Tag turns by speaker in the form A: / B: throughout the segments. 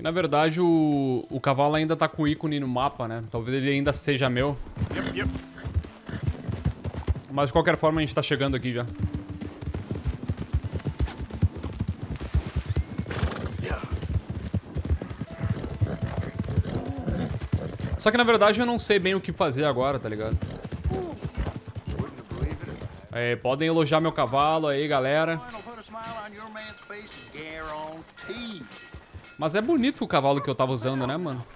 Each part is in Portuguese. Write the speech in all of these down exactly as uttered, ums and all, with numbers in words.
A: Na verdade, o, o cavalo ainda tá com o ícone no mapa, né? Talvez ele ainda seja meu.
B: Yep, yep.
A: Mas de qualquer forma a gente tá chegando aqui já. Só que na verdade eu não sei bem o que fazer agora, tá ligado? É, podem elogiar meu cavalo aí, galera. Mas é bonito o cavalo que eu tava usando, né, mano?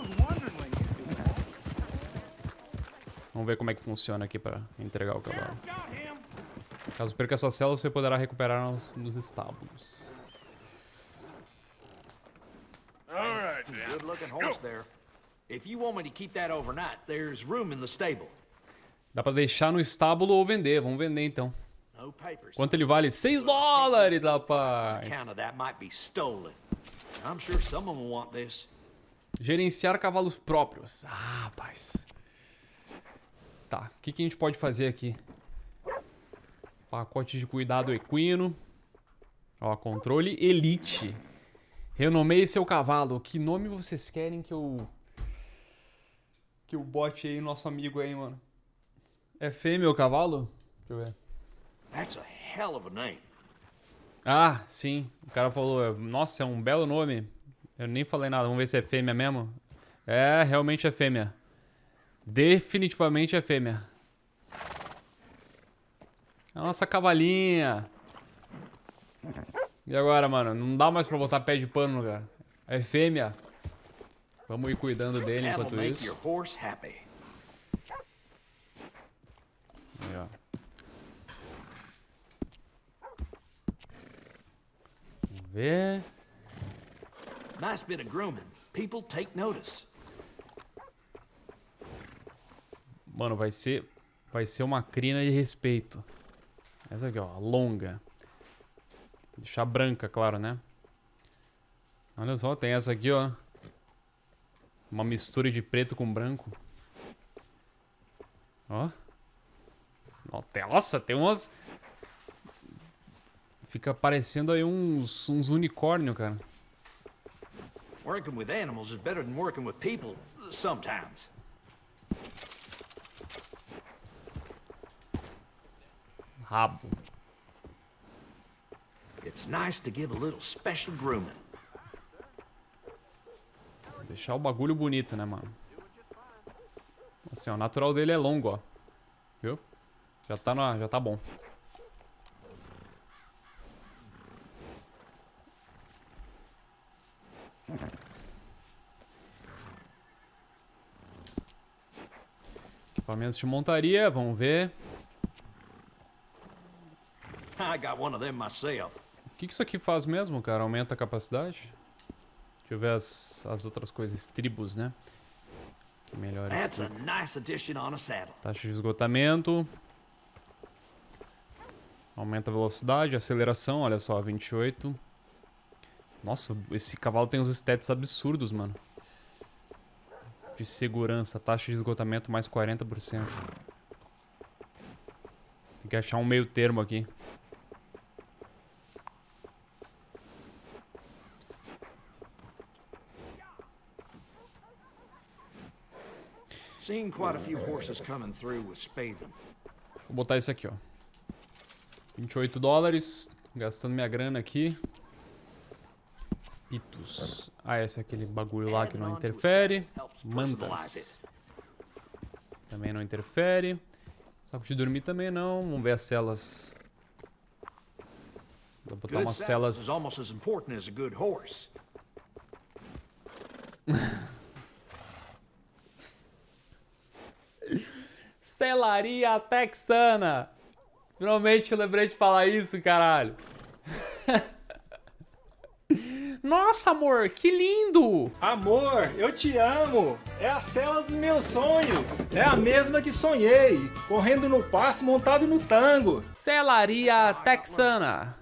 A: Vamos ver como é que funciona aqui pra entregar o cavalo. Caso perca sua célula, você poderá recuperar nos, nos estábulos.
C: Good looking horse there. If you want me to keep that overnight, there's room in the stable.
A: Dá pra deixar no estábulo ou vender. Vamos vender então.
C: No papers.
A: Quanto ele vale? seis dólares, rapaz!
C: Count of that might be stolen. I'm sure someone will want this.
A: Gerenciar cavalos próprios. Ah, rapaz. Tá, o que, que a gente pode fazer aqui? Pacote de cuidado equino. Ó, controle elite. Renomeie seu cavalo. Que nome vocês querem que eu... Que eu bote aí nosso amigo aí, mano? É fêmea o cavalo? Deixa eu ver.
C: That's a hell of a name.
A: Ah, sim. O cara falou, nossa, é um belo nome. Eu nem falei nada, vamos ver se é fêmea mesmo. É, realmente é fêmea. Definitivamente é fêmea. A nossa cavalinha. E agora, mano? Não dá mais pra botar pé de pano no lugar. É fêmea. Vamos ir cuidando dele enquanto isso. Aí, ó. Vamos ver.
C: Nice bit of grooming. People take notice.
A: Mano, vai ser... Vai ser uma crina de respeito. Essa aqui, ó. Longa. Deixar branca, claro, né? Olha só, tem essa aqui, ó. Uma mistura de preto com branco. Ó. Nossa, tem umas... Fica parecendo aí uns, uns unicórnios, cara.
C: Working with animals is better than working with people sometimes.
A: Rabo.
C: It's nice to give a little special grooming.
A: Deixar o bagulho bonito, né, mano? Assim, ó, o natural dele é longo, ó. Viu? Já tá, na, já tá bom. Equipamentos de montaria, vamos ver.
C: I got one of them myself.
A: O que, que isso aqui faz mesmo, cara? Aumenta a capacidade? Deixa eu ver as, as outras coisas. Tribos, né? Que melhores.
C: That's a nice addition on a saddle.
A: Taxa de esgotamento. Aumenta a velocidade, aceleração, olha só, vinte e oito. Nossa, esse cavalo tem uns stats absurdos, mano. De segurança, taxa de esgotamento mais quarenta por cento. Tem que achar um meio termo aqui.
C: Seen quite a few horses coming through with Spaven.
A: Vou botar isso aqui, ó. vinte e oito dólares. Gastando minha grana aqui. Pitos. Ah, esse é aquele bagulho lá que não interfere. Mantas. Também não interfere. Saco de dormir também não. Vamos ver as celas. Vou botar umas celas.
C: Almost as important as a good horse.
A: Celaria texana. Finalmente eu lembrei de falar isso, caralho. Nossa, amor, que lindo!
B: Amor, eu te amo! É a cela dos meus sonhos! É a mesma que sonhei! Correndo no passo, montado no tango!
A: Celaria texana.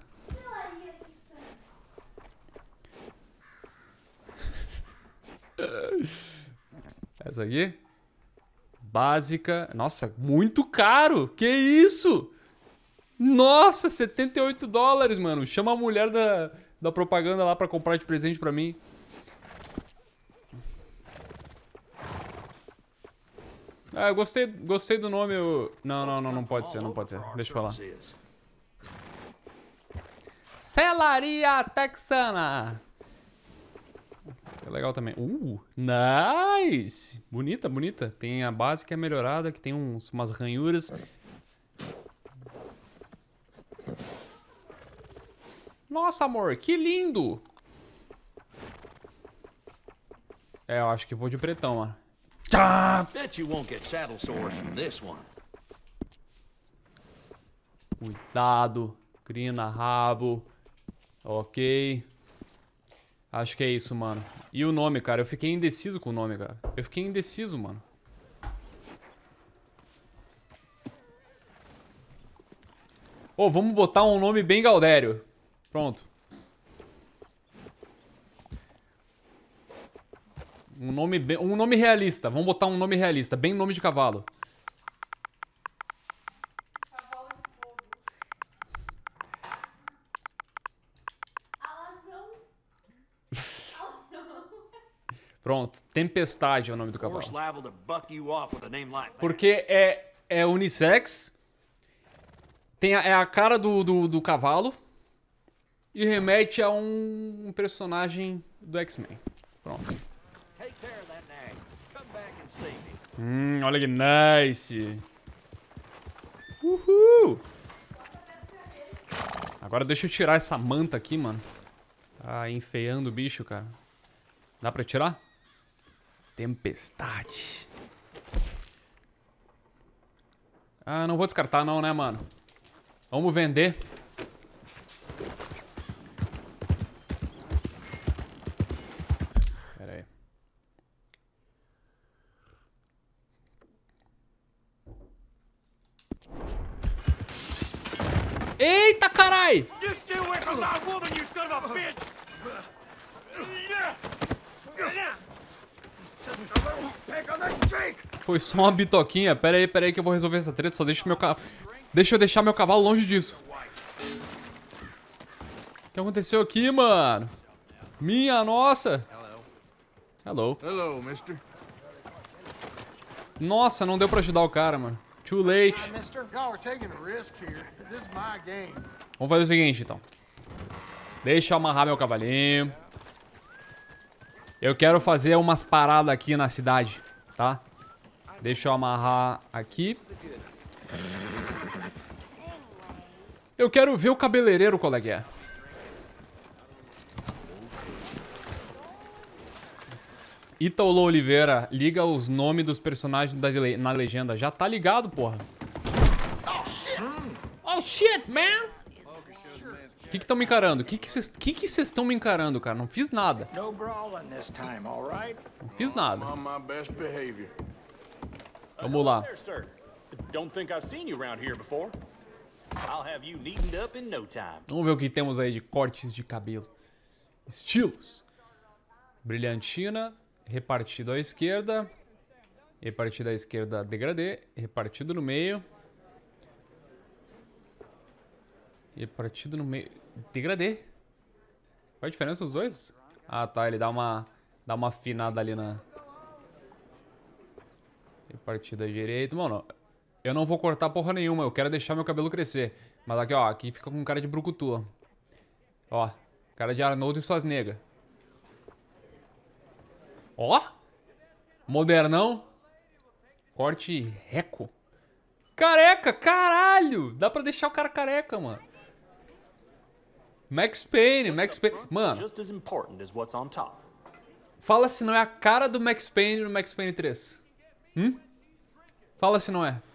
A: Essa aqui? Básica. Nossa, muito caro! Que isso? Nossa, setenta e oito dólares, mano. Chama a mulher da, da propaganda lá pra comprar de presente pra mim. Ah, eu gostei, gostei do nome. Eu... Não, não, não, não pode ser, não pode ser. Deixa pra lá. Celaria Texana. É legal também. Uh, nice! Bonita, bonita. Tem a base que é melhorada, que tem uns, umas ranhuras. Nossa, amor, que lindo! É, eu acho que vou de pretão, mano. Tchá!
C: Bet you won't get saddle sores from this one.
A: Cuidado. Crina, rabo. Ok. Acho que é isso, mano. E o nome, cara? Eu fiquei indeciso com o nome, cara. Eu fiquei indeciso, mano. Ô, oh, vamos botar um nome bem Gaudério. Pronto. Um nome, bem, um nome realista. Vamos botar um nome realista. Bem nome de cavalo.
D: Cavalo de fogo. Alazão. Alazão.
A: Pronto. Tempestade é o nome do cavalo.
C: Horse liable to buck you off with a name like that.
A: Porque é, é unissex. Tem a, é a cara do, do, do cavalo. E remete a um, um personagem do X-Men. Pronto.
C: Take care of that nag. Come back and see me.
A: Hum, olha que nice. Uhul. Agora deixa eu tirar essa manta aqui, mano. Tá enfeiando o bicho, cara. Dá pra tirar? Tempestade. Ah, não vou descartar não, né, mano? Vamos vender. Pera aí. Eita, carai!
C: You stay away from my woman, you son of a bitch!
A: Foi só uma bitoquinha. Pera aí, pera aí que eu vou resolver essa treta. Só deixa meu cavalo... Deixa eu deixar meu cavalo longe disso. O que aconteceu aqui, mano? Minha nossa. Hello.
E: Hello, mister.
A: Nossa, não deu pra ajudar o cara, mano. Too late. Vamos fazer o seguinte, então. Deixa eu amarrar meu cavalinho. Eu quero fazer umas paradas aqui na cidade, tá? Deixa eu amarrar aqui. Eu quero ver o cabeleireiro, coleguinha. Ítalo Oliveira, liga os nomes dos personagens da le na legenda. Já tá ligado, porra. Oh, shit! Oh, shit, man! O que que estão me encarando? O que que vocês que que vocês estão me encarando, cara? Não fiz nada.
E: No brawling this time, all right?
A: Não fiz nada.
E: I'm on my best behavior.
A: Vamos lá.
F: There, sir. Don't think I've seen you around here before. I'll have you neatened up in no time.
A: Vamos ver o que temos aí de cortes de cabelo. Estilos. Brilhantina, repartido à esquerda. Repartido à esquerda, degradê. Repartido no meio. Repartido no meio. Degradê. Qual a diferença dos dois? Ah, tá. Ele dá uma, dá uma afinada ali na... Repartido à direita. Mano, eu não vou cortar porra nenhuma. Eu quero deixar meu cabelo crescer. Mas aqui, ó. Aqui fica com cara de brucutu. Ó. Cara de Arnold Schwarzenegger. Ó. Modernão. Corte reco. Careca, caralho. Dá pra deixar o cara careca, mano. Max Payne, Max Payne. Mano,
F: Just as important as what's on top.
A: fala se não é a cara do Max Payne no Max Payne três. Hum? Fala se não é.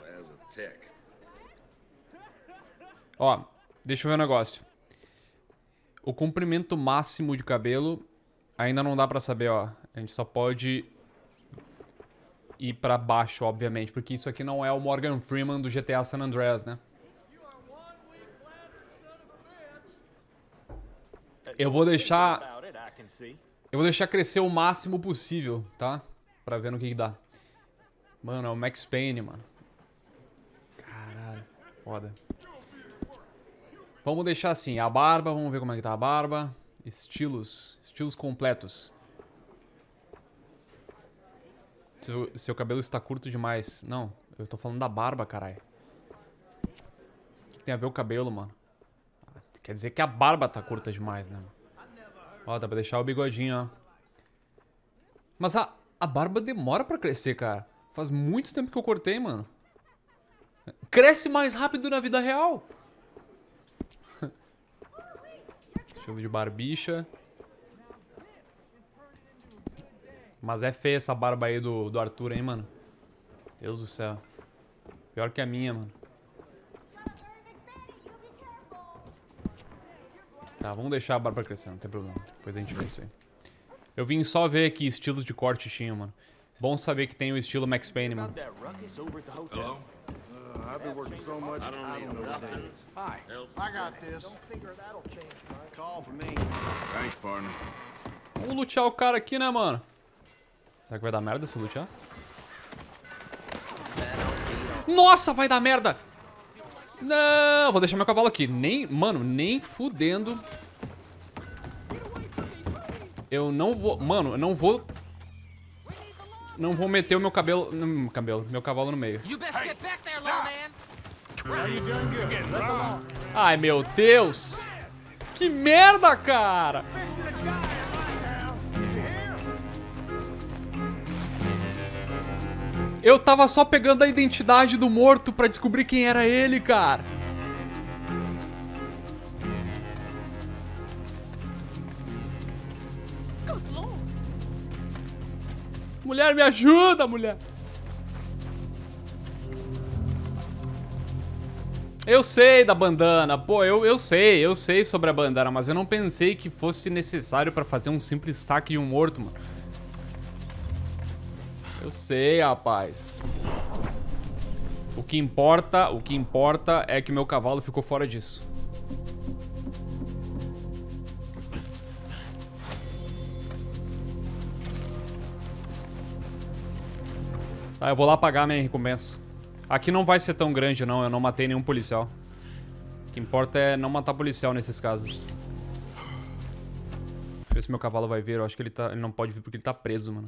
A: Ó, deixa eu ver um negócio. O comprimento máximo de cabelo ainda não dá pra saber, ó. A gente só pode ir pra baixo, obviamente, porque isso aqui não é o Morgan Freeman do G T A San Andreas, né? Eu vou deixar...
F: About it, I can see.
A: Eu vou deixar crescer o máximo possível, tá? Pra ver no que, que dá. Mano, é o Max Payne, mano. Caralho, foda. Vamos deixar assim, a barba, vamos ver como é que tá a barba. Estilos, estilos completos. Seu, seu cabelo está curto demais. Não, eu tô falando da barba, caralho. O que tem a ver o cabelo, mano? Quer dizer que a barba tá curta demais, né? Ó, dá pra deixar o bigodinho, ó. Mas a, a barba demora pra crescer, cara. Faz muito tempo que eu cortei, mano. Cresce mais rápido na vida real. Estilo de barbicha. Mas é feia essa barba aí do, do Arthur, hein, mano? Deus do céu. Pior que a minha, mano. Tá, vamos deixar a barba crescer, não tem problema. Depois a gente vê isso aí. Eu vim só ver que estilos de corte tinha, mano. Bom saber que tem o estilo Max Payne, mano.
E: Hello? Uh, I've been working so much, I don't know what it is.
C: Hi.
E: I got this. Call for me. Thanks, partner.
A: Vamos lutear o cara aqui, né, mano? Será que vai dar merda se lutear? Nossa, vai dar merda! Não, vou deixar meu cavalo aqui. Nem, mano, nem fudendo. Eu não vou, mano, eu não vou... Não vou meter o meu cabelo... Hum, cabelo, meu cavalo no meio. Ai, meu Deus! Que merda, cara! Eu tava só pegando a identidade do morto pra descobrir quem era ele, cara. Mulher, me ajuda, mulher. Eu sei da bandana, pô, eu, eu sei, eu sei sobre a bandana, mas eu não pensei que fosse necessário pra fazer um simples saque de um morto, mano. Eu sei, rapaz. O que importa, o que importa é que meu cavalo ficou fora disso. Tá, eu vou lá pagar minha recompensa. Aqui não vai ser tão grande, não. Eu não matei nenhum policial. O que importa é não matar policial nesses casos. Deixa eu ver se meu cavalo vai vir. Eu acho que ele, tá, ele não pode vir porque ele tá preso, mano.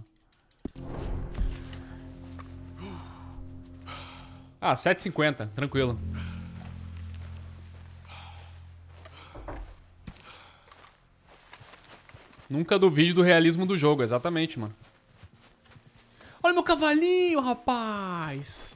A: Ah, sete e cinquenta, tranquilo. Nunca duvide do realismo do jogo, exatamente, mano. Olha meu cavalinho, rapaz!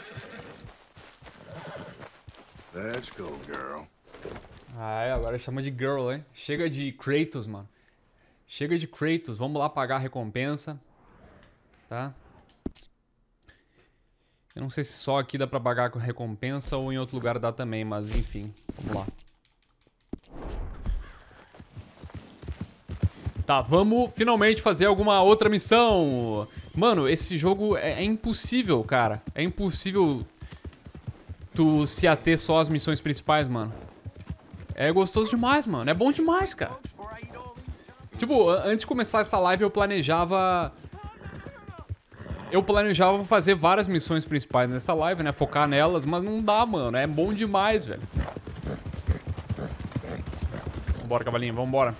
E: Let's go, girl.
A: Ah, é, agora chama de girl, hein? Chega de Kratos, mano. Chega de Kratos, vamos lá pagar a recompensa. Tá? Eu não sei se só aqui dá pra pagar com recompensa ou em outro lugar dá também, mas enfim, vamos lá. Tá, vamos finalmente fazer alguma outra missão. Mano, esse jogo é, é impossível, cara. É impossível tu se ater só às missões principais, mano. É gostoso demais, mano. É bom demais, cara. Tipo, antes de começar essa live eu planejava... Eu planejava fazer várias missões principais nessa live, né? Focar nelas, mas não dá, mano. É bom demais, velho. Vambora, cavalinho, vambora.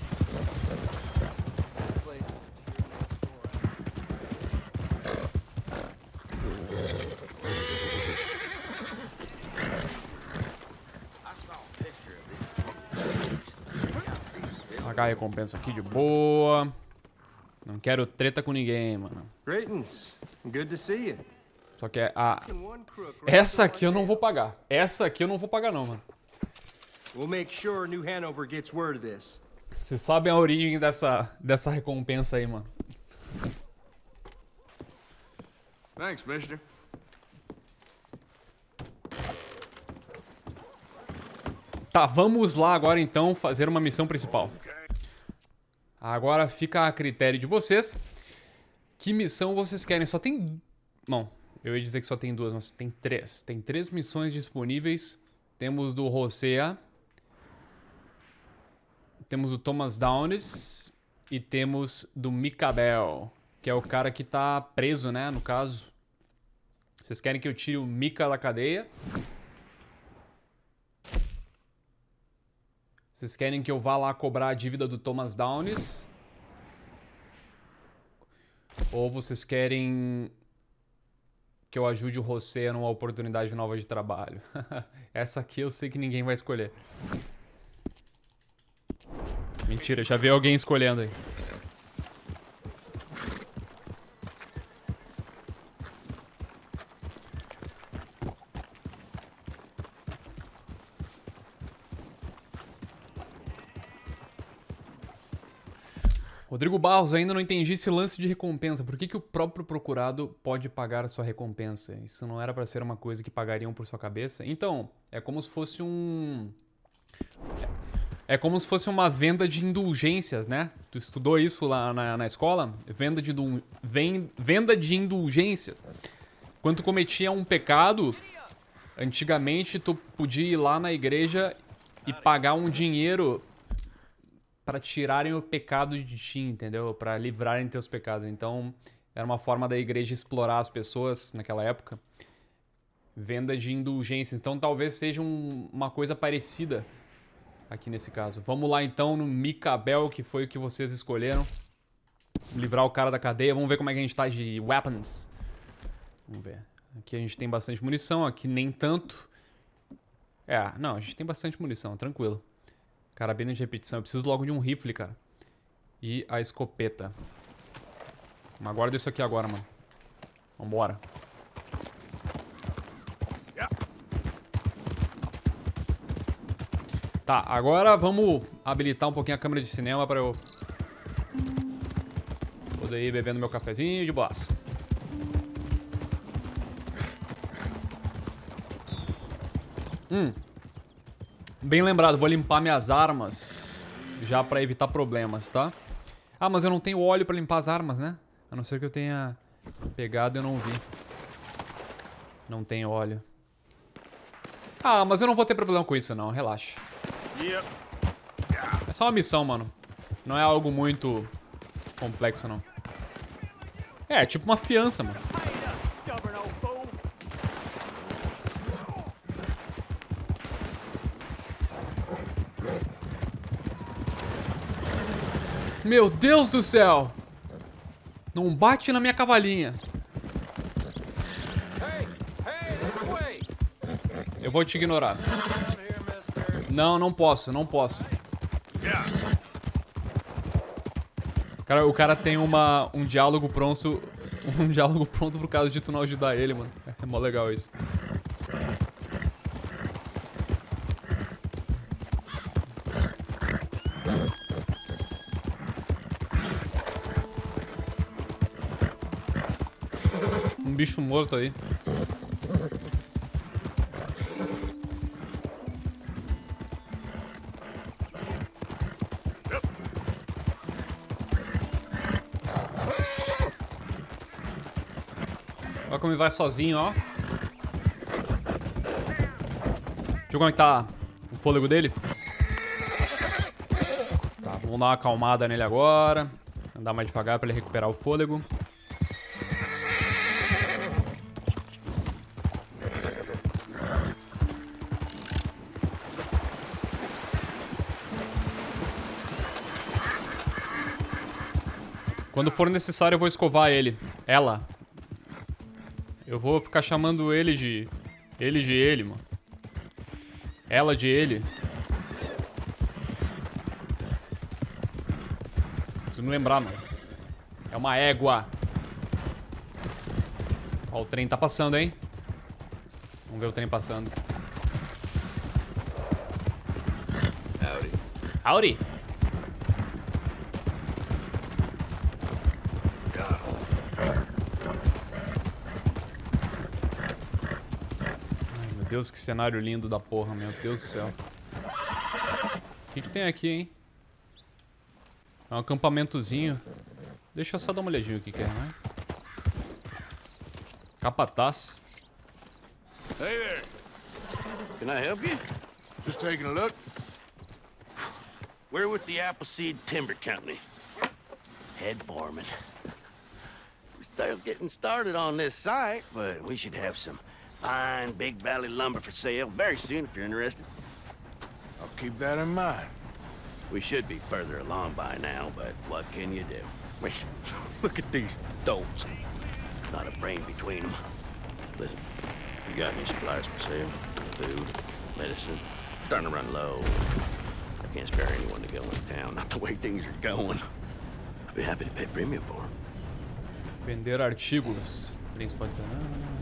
A: Pagar a recompensa aqui de boa. Não quero treta com ninguém, mano.
G: Greetings. Good to see you.
A: Só que é a... Essa aqui eu não vou pagar. Essa aqui eu não vou pagar não, mano.
G: We'll make sure New Hanover gets word of this.
A: Vocês sabem a origem dessa, dessa recompensa aí, mano.
E: Thanks, mister.
A: Tá, vamos lá agora então fazer uma missão principal. Agora fica a critério de vocês. Que missão vocês querem? Só tem... Bom, eu ia dizer que só tem duas, mas tem três. Tem três missões disponíveis. Temos do Hosea. Temos do Thomas Downes. E temos do Micabel, que é o cara que tá preso, né, no caso. Vocês querem que eu tire o Mika da cadeia? Vocês querem que eu vá lá cobrar a dívida do Thomas Downes? Ou vocês querem que eu ajude o José numa oportunidade nova de trabalho. Essa aqui eu sei que ninguém vai escolher. Mentira, já vi alguém escolhendo aí. Rodrigo Barros, ainda não entendi esse lance de recompensa. Por que, que o próprio procurado pode pagar a sua recompensa? Isso não era pra ser uma coisa que pagariam por sua cabeça? Então, é como se fosse um... É como se fosse uma venda de indulgências, né? Tu estudou isso lá na, na escola? Venda de, venda de indulgências. Quando tu cometia um pecado, antigamente tu podia ir lá na igreja e pagar um dinheiro para tirarem o pecado de ti, entendeu? Para livrarem teus pecados. Então, era uma forma da igreja explorar as pessoas naquela época. Venda de indulgências. Então, talvez seja um, uma coisa parecida aqui nesse caso. Vamos lá, então, no Micabel, que foi o que vocês escolheram. Livrar o cara da cadeia. Vamos ver como é que a gente tá de weapons. Vamos ver. Aqui a gente tem bastante munição, aqui nem tanto. É, não, a gente tem bastante munição, tranquilo. Carabina de repetição. Eu preciso logo de um rifle, cara. E a escopeta. Mas guarda isso aqui agora, mano. Vambora. Tá, agora vamos habilitar um pouquinho a câmera de cinema pra eu poder ir bebendo meu cafezinho de boas. Hum. Bem lembrado, vou limpar minhas armas já pra evitar problemas, tá? Ah, mas eu não tenho óleo pra limpar as armas, né? A não ser que eu tenha pegado e eu não vi. Não tem óleo. Ah, mas eu não vou ter problema com isso, não. Relaxa. É só uma missão, mano. Não é algo muito complexo, não. É, tipo uma fiança, mano. Meu Deus do céu! Não bate na minha cavalinha. Eu vou te ignorar. Não, não posso, não posso. Cara, o cara tem uma, um diálogo pronto. Um diálogo pronto por causa de tu não ajudar ele, mano. É mó legal isso. Um bicho morto aí. Olha como ele vai sozinho, ó. Deixa eu ver como é que tá o fôlego dele. Tá, vamos dar uma acalmada nele agora. Andar mais devagar pra ele recuperar o fôlego. Quando for necessário eu vou escovar ele. Ela. Eu vou ficar chamando ele de... Ele de ele, mano. Ela de ele. Preciso me lembrar, mano. É uma égua. Ó, o trem tá passando, hein? Vamos ver o trem passando. Howdy. Howdy. Meu Deus, que cenário lindo da porra, meu Deus do céu. O que que tem aqui, hein? É um acampamentozinho. Deixa eu só dar uma olhadinha o que que é, né? Capataz.
E: Hey there. Can I help you? Just taking a look.
H: We're with the Appleseed Timber Company. Head foreman. We're still getting started on this site, but we should have some fine Big Valley lumber for sale very soon if you're interested.
E: I'll keep that in mind.
H: We should be further along by now, but what can you do? Wait, look at these dolts. Not a brain between them. Listen, you got any supplies for sale? Food, medicine? Starting to run low. I can't spare anyone to go in town. Not the way things are going. I'd be happy to pay premium for them.
A: Vender artigos. Três pode ser.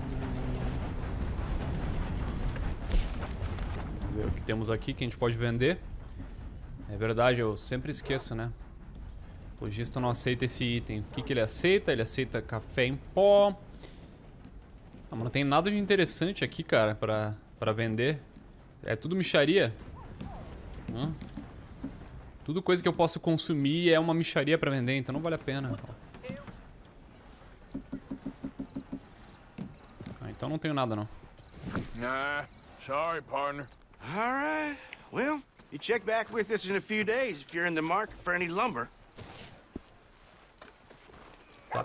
A: Vamos ver o que temos aqui que a gente pode vender. É verdade, eu sempre esqueço, né? O lojista não aceita esse item. O que, que ele aceita? Ele aceita café em pó. Ah, mas não tem nada de interessante aqui, cara, pra, pra vender. É tudo mixaria. Hum. Tudo coisa que eu posso consumir é uma mixaria pra vender, então não vale a pena. Ah, então não tenho nada, não.
E: Nah, sorry, partner.
H: All right. Well, you check back with us in a few days if you're in the market for any lumber.
A: Tá.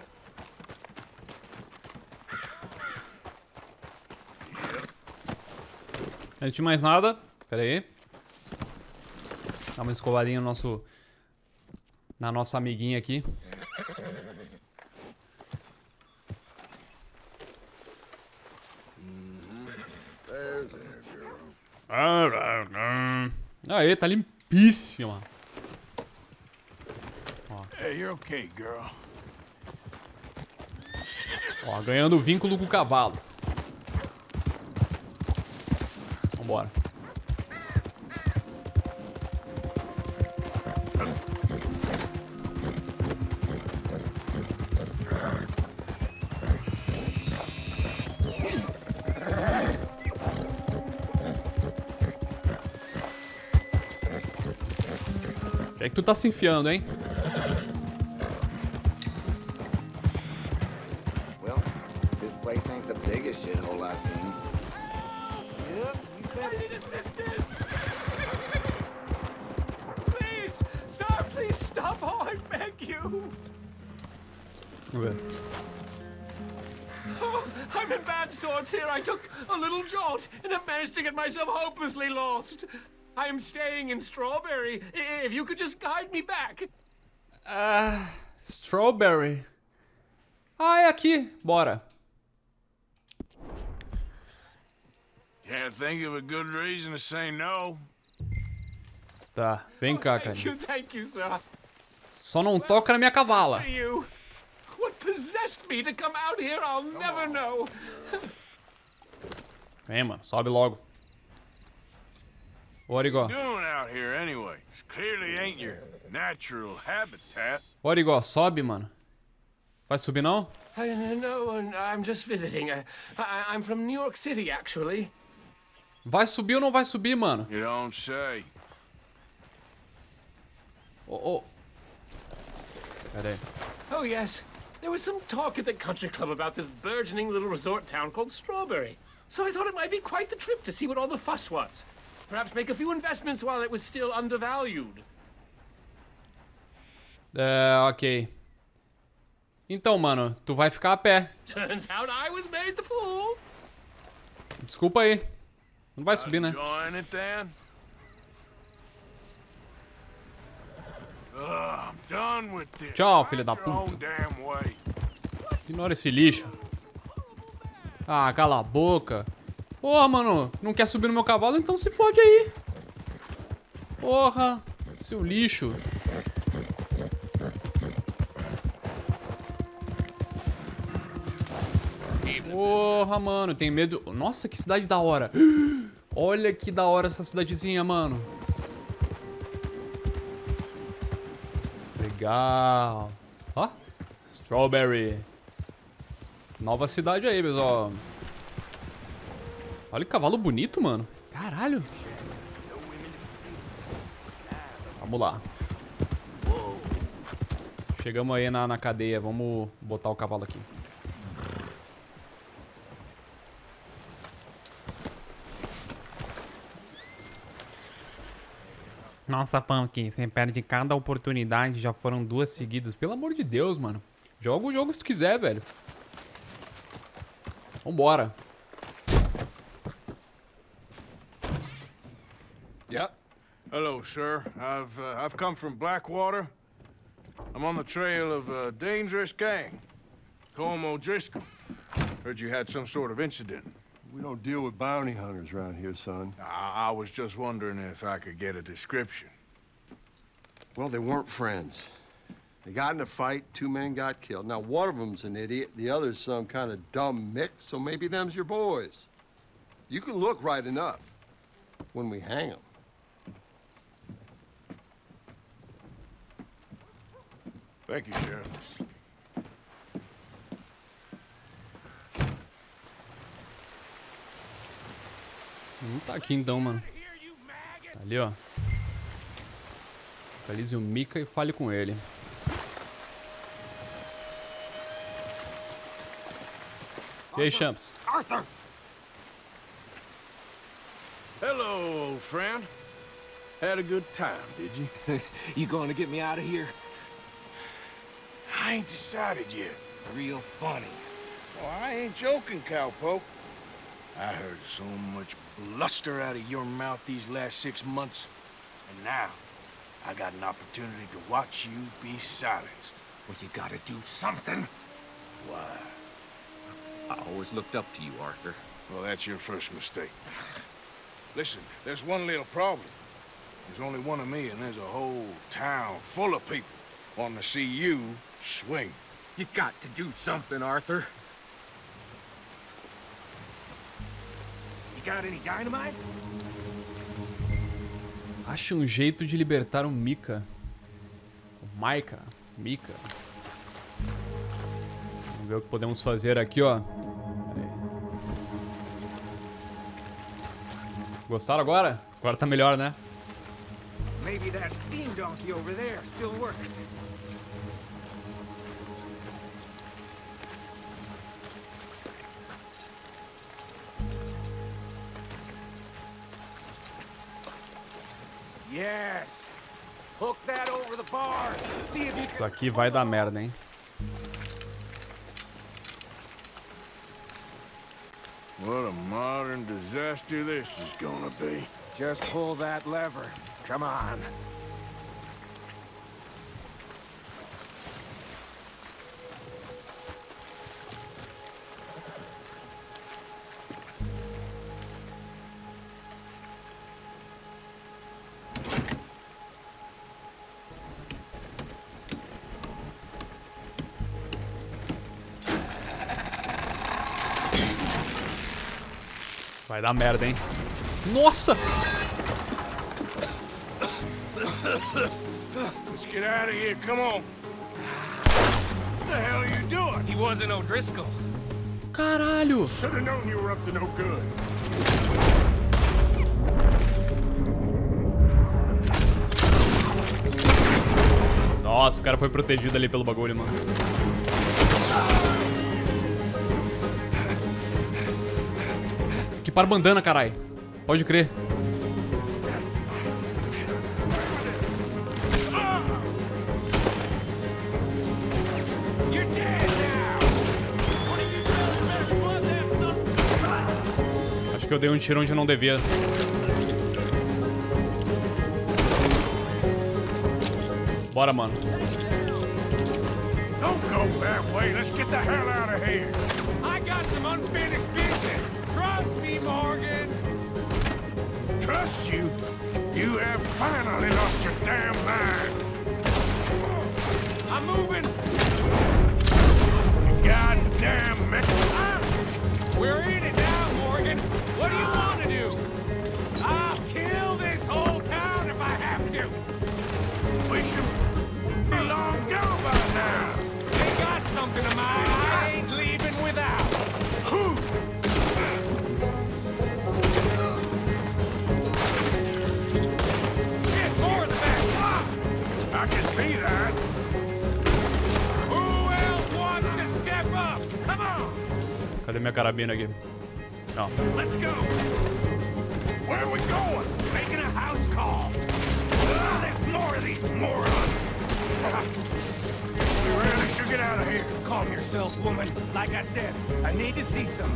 A: Antes de mais nada, pera aí. Dá uma escovadinha no nosso, na nossa amiguinha aqui. Aê, tá limpíssima. Ó.
E: Hey, you're okay, girl.
A: Ó, ganhando vínculo com o cavalo. Vambora. É que tu tá se enfiando, hein?
I: Well, this place ain't the biggest shithole I've seen.
C: Yep, you said it.
F: Please, sir, please stop. Oh, I beg you.
A: Vamos ver.
F: Oh, I'm in bad sorts here. I took a little jolt and have managed to get myself hopelessly lost. I am staying in Strawberry. I- If you could just guide me back.
A: Ah, Strawberry. Ah, é aqui. Bora.
E: Can't think of a good reason to say no.
A: Tá, vem cá,
F: Thank
A: cara.
F: you, thank you, sir.
A: Só não toca na minha cavala.
F: To you. What possessed me to come out here, I'll never know.
A: Vem, mano. Sobe logo. What you got?
E: Doing out here anyway? This clearly ain't your natural habitat.
A: What you got? Sobe, mano. Vai subir, não?
F: I, no, I'm just visiting. I, I, I'm from New York City, actually.
A: Vai subir ou não vai subir, mano?
E: You don't say.
A: Ô, ô. Pera aí.
F: Oh, yes. There was some talk at the country club about this burgeoning little resort town called Strawberry. So I thought it might be quite the trip to see what all the fuss was. Perhaps make a few investments while it was still undervalued.
A: É, ok. Então, mano, tu vai ficar a pé.
F: Turns out I was made the fool.
A: Desculpa aí. Não vai subir, né?
E: Join it then. Ugh, I'm done with this.
A: Tchau, filho da
E: Find your own
A: puta.
E: damn way.
A: Ignora esse lixo. Ah, cala a boca. Porra, mano, não quer subir no meu cavalo, então se fode aí. Porra, seu lixo. Porra, mano, tem medo. Nossa, que cidade da hora. Olha que da hora essa cidadezinha, mano. Legal. Ó, Strawberry. Nova cidade aí, pessoal. Olha que cavalo bonito, mano. Caralho. Vamos lá. Chegamos aí na, na cadeia. Vamos botar o cavalo aqui. Nossa, Pumpkin, você perde cada oportunidade. Já foram duas seguidas. Pelo amor de Deus, mano. Joga o jogo se tu quiser, velho. Vambora.
E: Yep. Hello, sir. I've uh, I've come from Blackwater. I'm on the trail of a dangerous gang, Colm O'Driscoll. Heard you had some sort of incident.
J: We don't deal with bounty hunters around here, son.
E: I, I was just wondering if I could get a description.
J: Well, they weren't friends. They got in a fight, two men got killed. Now, one of them's an idiot, the other's some kind of dumb mix, so maybe them's your boys. You can look right enough when we hang them.
E: Thank you, Sheriff.
A: Não tá aqui então, mano. Tá ali, ó. Localize o Micah e fale com ele. E aí, Champs?
F: Arthur!
E: Hello, old friend. Had a good time, did you?
G: You going to get me out of here?
E: I ain't decided yet.
G: Real funny.
E: Oh, I ain't joking, cowpoke. I heard so much bluster out of your mouth these last six months. And now, I got an opportunity to watch you be silenced.
G: Well, you gotta do something.
E: Why?
G: I always looked up to you, Arthur.
E: Well, that's your first mistake. Listen, there's one little problem. There's only one of me, and there's a whole town full of people wanting to see you swing.
G: You got to do something, Arthur. You got any dynamite?
A: Ache um jeito de libertar o Micah. O Micah. Micah. Vamos ver o que podemos fazer aqui, ó. Pera aí. Gostaram agora? Agora tá melhor, né?
G: Maybe that steam donkey over there still works. Yes. Hook that over the bars. See if you
A: Isso aqui vai dar merda, hein?
E: What a modern disaster this is gonna be.
G: just pull that lever. Come on.
A: Vai dar merda, hein? Nossa!
E: Let's get out of here. Come on. What the hell are you doing?
G: He wasn't O'Driscoll.
A: Caralho!
J: Should have known you were up to no good.
A: Nossa, o cara foi protegido ali pelo bagulho, mano. Equipar bandana, caralho. Pode crer. Acho que eu dei um tiro onde eu não devia. Bora, mano.
E: Don't go that way. Let's get the hell out of here.
G: I got some unfinished business. Trust me, Morgan.
E: Trust you? You have finally lost your damn mind.
G: I'm moving.
E: You goddamn me.
G: Ah, we're in it now, Morgan. What do you want to do? I'll kill this whole town if I have to.
E: We should be long gone by now.
G: They got something of mine I ain't leaving without.
E: Who?
G: Shit, more of the best. Ah,
E: I can see that.
G: who else wants to step up? Come on,
A: Cadê minha carabina aqui? Ó.
G: let's go.
E: Where are we going?
G: Making a house call. Ah, there's more of these morons.
E: We really should get out of here.
G: Calm yourself, woman. Like I said, I need to see some.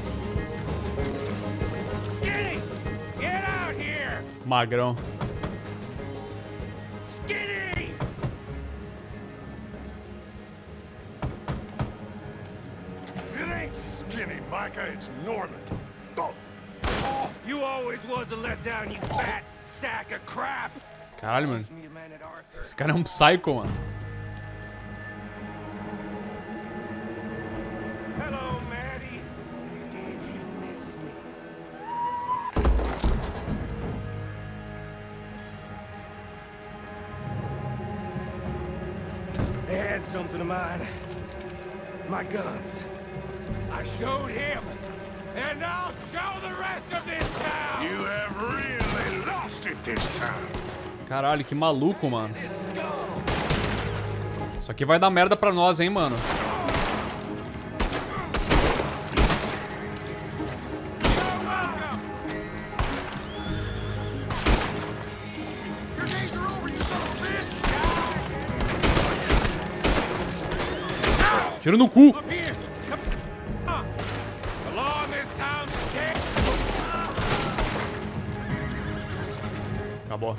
G: Skinny, get out here.
A: Magrão.
G: Skinny.
E: It ain't skinny. Rebecca, it's Norman. Go.
G: You always was a letdown, you fat sack of crap.
A: Caralho, mano. Esse cara é um psycho, mano.
G: Hello, Maddie. They had something of mine. My guns. I showed him, and I'll show the rest of this town.
E: You have really lost it this time.
A: Caralho, que maluco, mano. Isso aqui vai dar merda pra nós, hein, mano. Tiro no cu. Acabou.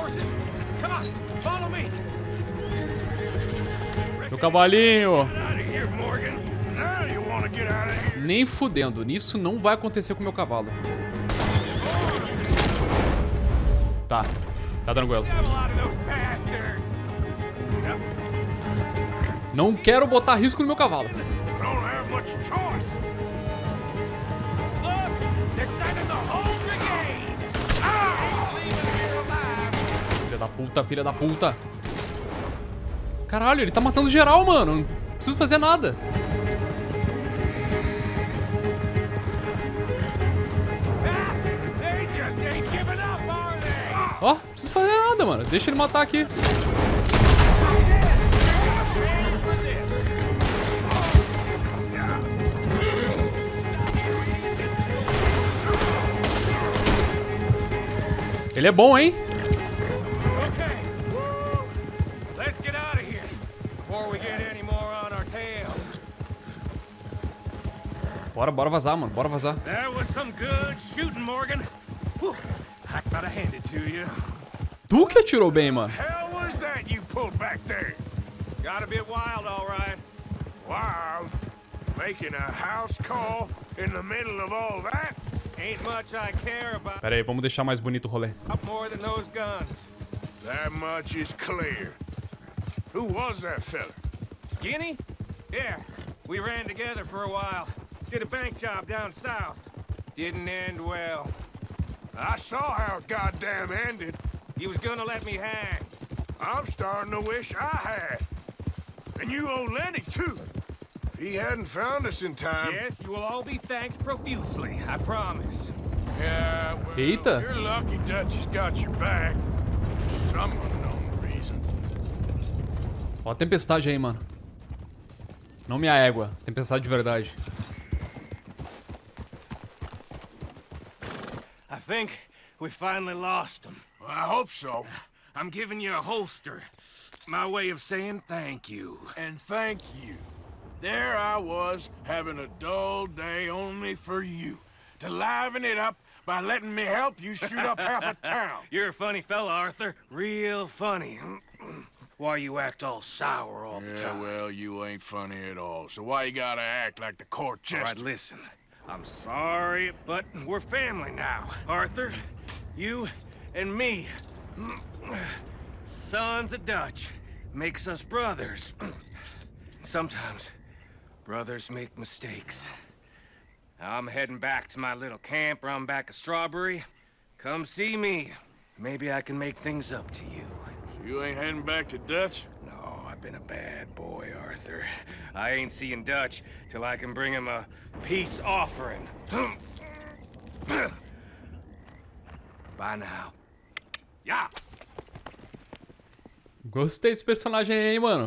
A: Meu cavalinho. Nem fudendo. Nisso não vai acontecer com o meu cavalo. Tá. Tá tranquilo. Não quero botar risco no meu cavalo. Filha da puta, filha da puta. Caralho, ele tá matando geral, mano. Não preciso fazer nada. Ó, oh, não preciso fazer nada, mano. Deixa ele matar aqui. Ele é bom, hein? Bora, bora vazar, mano. Bora vazar.
G: That was some good shooting, Morgan. Whew. I gotta hand it to you.
A: Tu que atirou bem, mano.
E: Hell was that you pulled back there?
G: Got a bit wild, all right.
E: Wild? Making a house call in the middle of all that?
G: Ain't much I care about.
A: Pera aí, vamos deixar mais bonito o rolê.
G: More than those guns.
E: That much is clear. Who was that fella?
G: Skinny? Yeah, we ran together for a while. Did a bank job down south. Didn't end well.
E: I saw how it goddamn ended.
G: He was gonna let me hang.
E: I'm starting to wish I had. And you owe Lenny, too. If he hadn't found us in time...
G: Yes, you will all be thanked profusely, I promise.
E: Yeah, well,
A: Eita.
E: You're lucky Dutch has got your back. For some unknown reason.
A: Ó a tempestade aí, mano. Não minha égua. Tempestade de verdade.
G: I think we finally lost him.
E: Well, I hope so.
G: I'm giving you a holster. My way of saying thank you.
E: And thank you. There I was, having a dull day only for you. To liven it up by letting me help you shoot up half a town.
G: You're a funny fella, Arthur. Real funny. Why you act all sour all
E: yeah,
G: the time?
E: Well, you ain't funny at all. So why you gotta act like the court jester?
G: All right, listen. I'm sorry, but we're family now. Arthur, you and me. Sons of Dutch. Makes us brothers. Sometimes, brothers make mistakes. I'm heading back to my little camp around back of Strawberry. Come see me. Maybe I can make things up to you.
E: So you ain't heading back to Dutch?
G: No, I've been a bad boy, Arthur. I ain't seeing Dutch till I can bring him a peace offering. Bye now. Yeah.
A: Gostei desse personagem aí, hein, mano.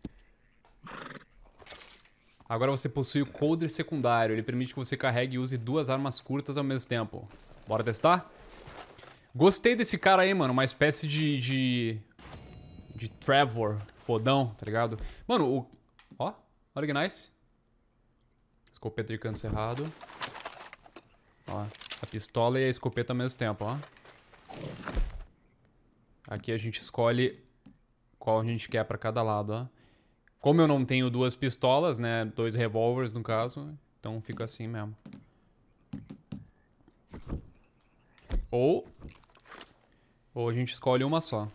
A: Agora você possui o coldre secundário. Ele permite que você carregue e use duas armas curtas ao mesmo tempo. Bora testar? Gostei desse cara aí, mano. Uma espécie de... De, de Trevor fodão, tá ligado? Mano, o... Ó, olha que nice. Escopeta de cano cerrado. Ó, a pistola e a escopeta ao mesmo tempo, ó. Aqui a gente escolhe qual a gente quer pra cada lado, ó. Como eu não tenho duas pistolas, né? Dois revólveres, no caso. Então fica assim mesmo. Ou... Ou a gente escolhe uma só.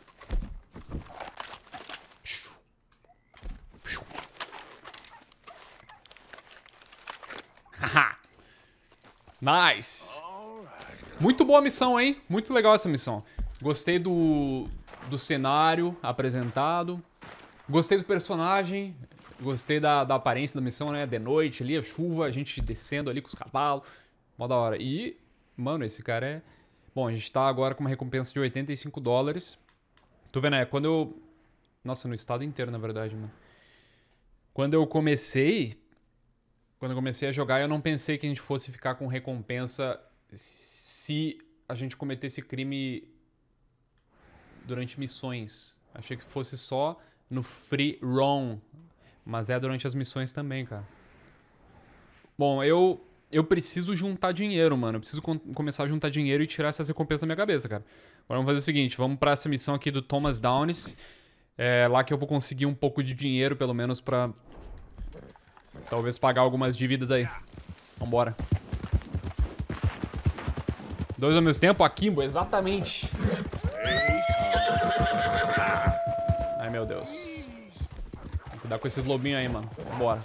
A: Haha! Nice! Muito boa a missão, hein? Muito legal essa missão. Gostei do, do cenário apresentado. Gostei do personagem. Gostei da, da aparência da missão, né? De noite ali, a chuva, a gente descendo ali com os cavalos. Mó da hora. E, mano, esse cara é... Bom, a gente tá agora com uma recompensa de oitenta e cinco dólares. Tô vendo, é, quando eu... Nossa, no estado inteiro, na verdade, mano. Quando eu comecei... Quando eu comecei a jogar, eu não pensei que a gente fosse ficar com recompensa se a gente cometesse crime durante missões. Achei que fosse só no free roam, mas é durante as missões também, cara. Bom, eu eu preciso juntar dinheiro, mano. Eu preciso com começar a juntar dinheiro e tirar essas recompensas da minha cabeça, cara. Agora vamos fazer o seguinte, vamos pra essa missão aqui do Thomas Downes. É lá que eu vou conseguir um pouco de dinheiro, pelo menos, pra... talvez pagar algumas dívidas aí. Vambora. Dois ao mesmo tempo? Akimbo, exatamente. Ai, meu Deus. Vou cuidar com esses lobinhos aí, mano. Vambora.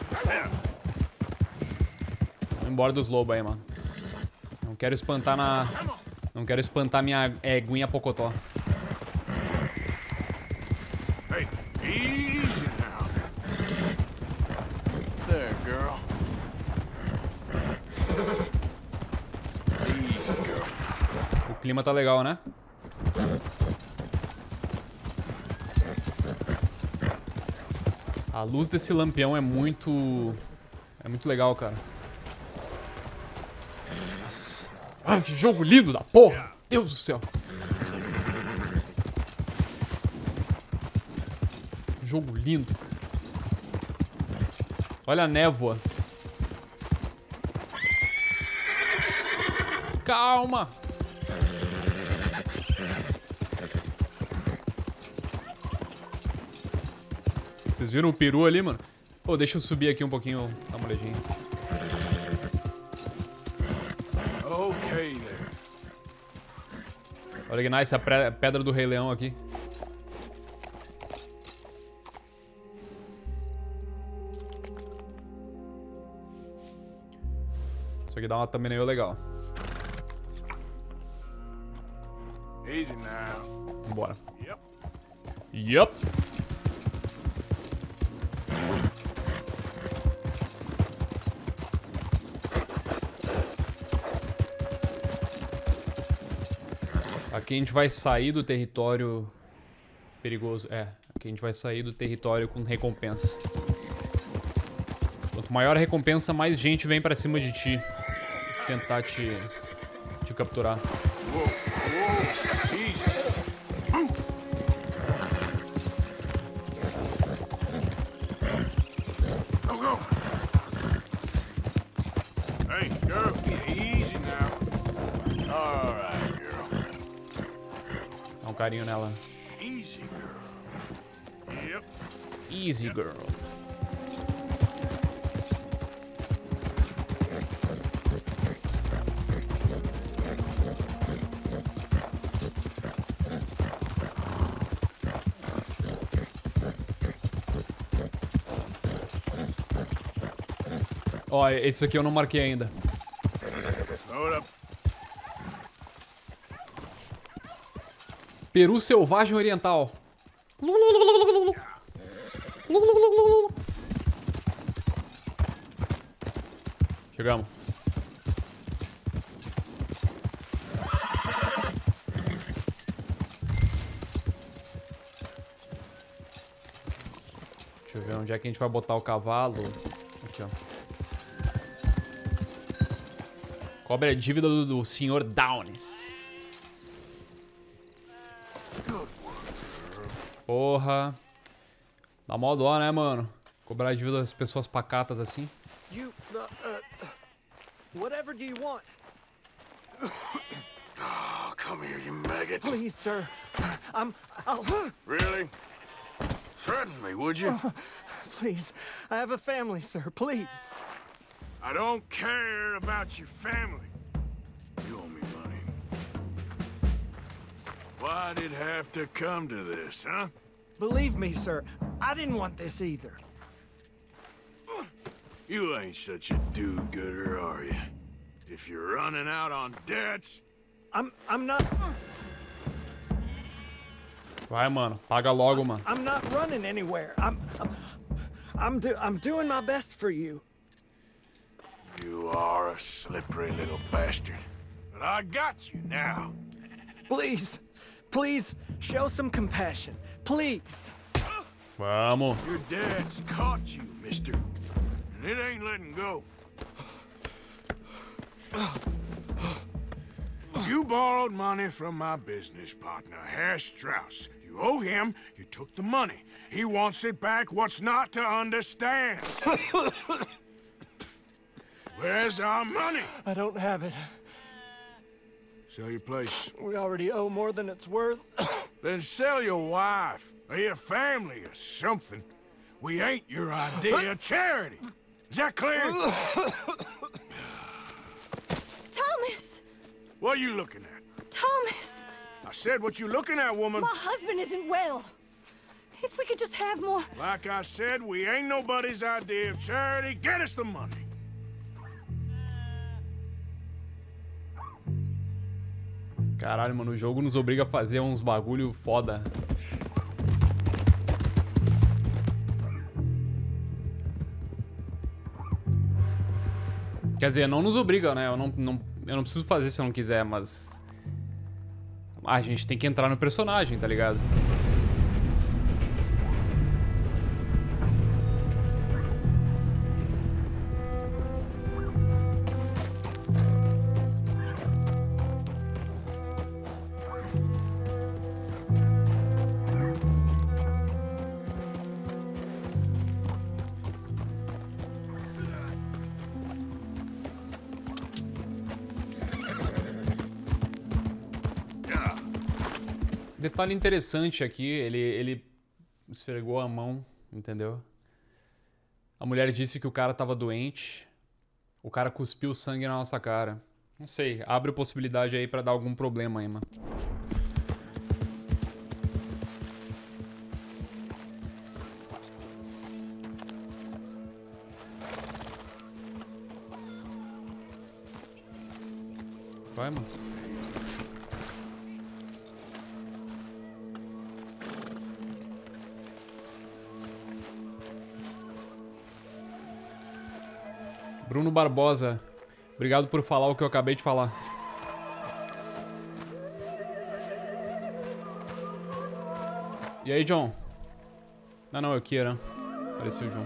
A: Vamos embora dos lobos aí, mano. Não quero espantar na... Não quero espantar minha eguinha pocotó.
E: Hey, easy now. There, girl. Easy, girl.
A: O clima tá legal, né? A luz desse lampião é muito... É muito legal, cara. Nossa. Ah, que jogo lindo da porra! Deus do céu! Jogo lindo. Olha a névoa. Calma! Vocês viram o peru ali, mano? Pô, deixa eu subir aqui um pouquinho, dar uma olhadinha.
E: Okay there.
A: Olha que nice, a pedra do Rei Leão aqui. Isso aqui dá uma thumbnail legal.
E: Easy now.
A: Vambora.
E: Yep.
A: Yup. Aqui a gente vai sair do território perigoso. É, aqui a gente vai sair do território com recompensa. Quanto maior a recompensa, mais gente vem pra cima de ti. Tentar te, te capturar.
E: Whoa, whoa, easy. Go, go. Hey, girl, easy now. All right, girl.
A: Dá um carinho nela.
E: Easy, girl. Yep.
A: Easy, girl. Ó, esse aqui eu não marquei ainda. Peru selvagem oriental. Chegamos. Deixa eu ver onde é que a gente vai botar o cavalo. Aqui, ó. Cobre a dívida do, do senhor Downes. Porra. Dá mó dó, né, mano? Cobrar a dívida das pessoas pacatas assim.
K: You, uh, uh, whatever do you want?
E: Oh, come here, you maggot.
K: Please, sir. I'm, I'll...
E: Really? Threaten me, would you?
K: Oh, please. I have a family, sir. Please.
E: I don't care about your family. You owe me money. Why did it have to come to this, huh?
K: Believe me, sir, I didn't want this either.
E: You ain't such a do-gooder, are you? If you're running out on debts...
K: I'm... I'm not...
A: Vai, mano. Paga logo, mano.
K: I'm not running anywhere. I'm... I'm... I'm, do, I'm doing my best for you.
E: You are a slippery little bastard. But I got you now.
K: Please, please, show some compassion. Please.
A: Vamos.
E: Your dad's caught you, mister. And it ain't letting go. You borrowed money from my business partner, Herr Strauss. You owe him, you took the money. He wants it back, what's not to understand? Where's our money?
K: I don't have it.
E: Sell your place.
K: We already owe more than it's worth.
E: Then sell your wife, or your family, or something. We ain't your idea of charity. Is that clear?
L: Thomas!
E: What are you looking at?
L: Thomas!
E: I said what you looking at, woman.
L: My husband isn't well. If we could just have more...
E: Like I said, we ain't nobody's idea of charity. Get us the money.
A: Caralho, mano, o jogo nos obriga a fazer uns bagulho foda. Quer dizer, não nos obriga, né? Eu não, não, eu não preciso fazer se eu não quiser, mas... A gente tem que entrar no personagem, tá ligado? Detalhe interessante aqui, ele, ele esfregou a mão, entendeu? A mulher disse que o cara tava doente. O cara cuspiu sangue na nossa cara. Não sei, abre possibilidade aí pra dar algum problema aí, mano. Vai, mano. Bruno Barbosa, obrigado por falar o que eu acabei de falar. E aí, John? Ah, não, eu quero. Apareceu o John.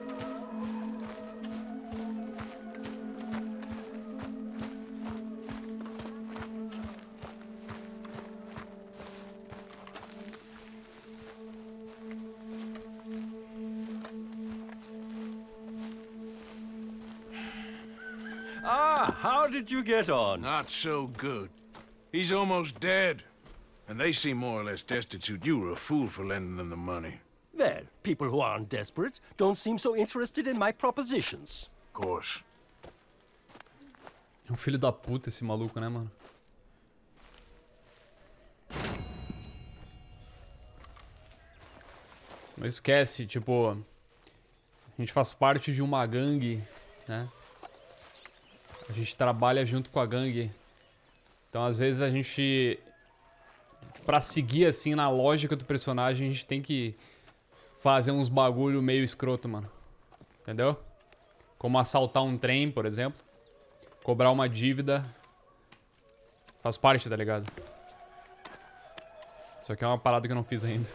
M: Ah, how did you get on?
E: Not so good. He's almost dead. And they seem more or less destitute. You were a fool for lending them the money.
M: Well, people who aren't desperate don't seem so interested in my propositions.
E: Of course.
A: É um filho da puta esse maluco, né, mano? Não esquece, tipo... A gente faz parte de uma gangue, né? A gente trabalha junto com a gangue. Então, às vezes, a gente... Pra seguir, assim, na lógica do personagem, a gente tem que fazer uns bagulho meio escroto, mano. Entendeu? Como assaltar um trem, por exemplo. Cobrar uma dívida. Faz parte, tá ligado? Isso aqui é uma parada que eu não fiz ainda.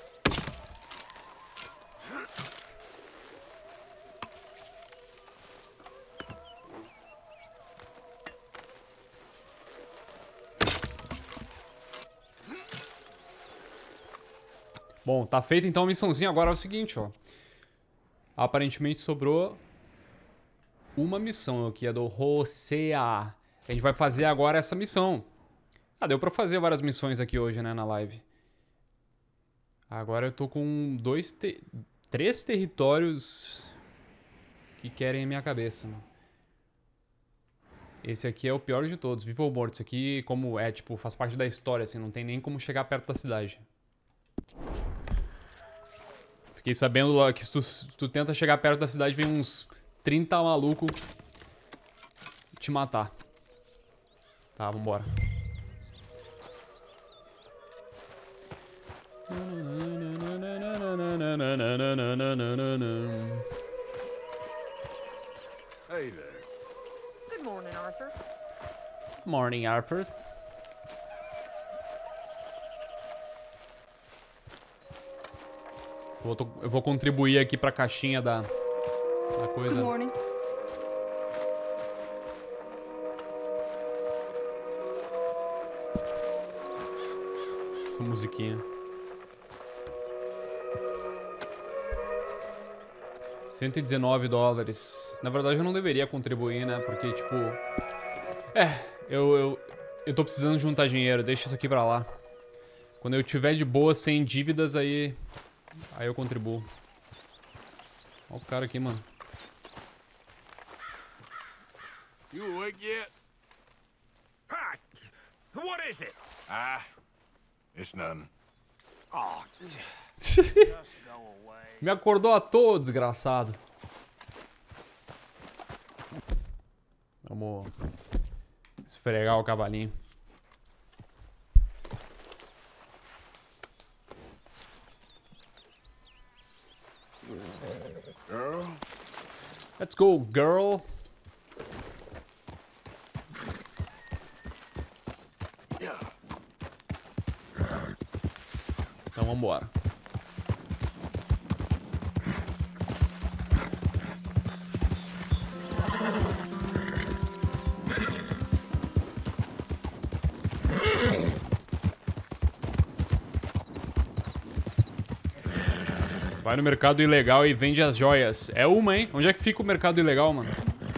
A: Bom, tá feita então a missãozinha. Agora é o seguinte, ó. Aparentemente sobrou uma missão aqui, a do Rosea. A gente vai fazer agora essa missão. Ah, deu pra fazer várias missões aqui hoje, né, na live. Agora eu tô com dois... Te... Três territórios que querem a minha cabeça, mano. Esse aqui é o pior de todos, vivo ou morto. Esse aqui, como é, tipo, faz parte da história, assim, não tem nem como chegar perto da cidade. Fiquei sabendo lá que se tu, se tu tenta chegar perto da cidade, vem uns trinta malucos te matar. Tá, vambora.
E: Hey there.
L: Good morning, Arthur.
A: Morning, Arthur. Eu vou, eu vou contribuir aqui pra caixinha da, da coisa.
L: Good morning.
A: Essa musiquinha. cento e dezenove dólares. Na verdade eu não deveria contribuir, né? Porque, tipo... É, eu, eu, eu tô precisando juntar dinheiro. Deixa isso aqui pra lá. Quando eu tiver de boa, sem dívidas, aí... Aí eu contribuo. Olha o cara aqui, mano.
E: You awake yet?
G: Ah, what is it?
E: Ah, it's nothing.
G: Oh,
A: Me acordou à toa, desgraçado. Vamos esfregar o cavalinho.
E: Girl?
A: Let's go, girl. Então vambora. Vai no mercado ilegal e vende as joias. É uma, hein? Onde é que fica o mercado ilegal, mano?